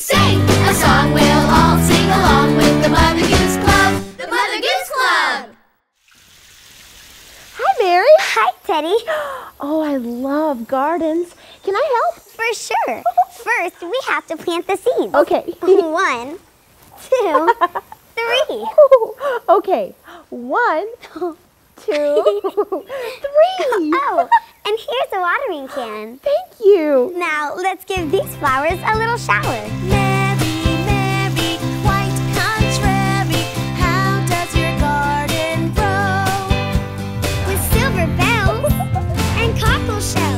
Sing a song we'll all sing along with the Mother Goose Club. The Mother Goose Club. Hi, Mary. Hi, Teddy. Oh, I love gardens. Can I help? For sure. First, we have to plant the seeds. Okay. 1, 2, 3. Okay. 1, 2, 3. Oh, and here's a watering can. Thank you. Now, let's give these flowers a little shower. Mary, Mary, quite contrary, how does your garden grow? With silver bells and cockleshells.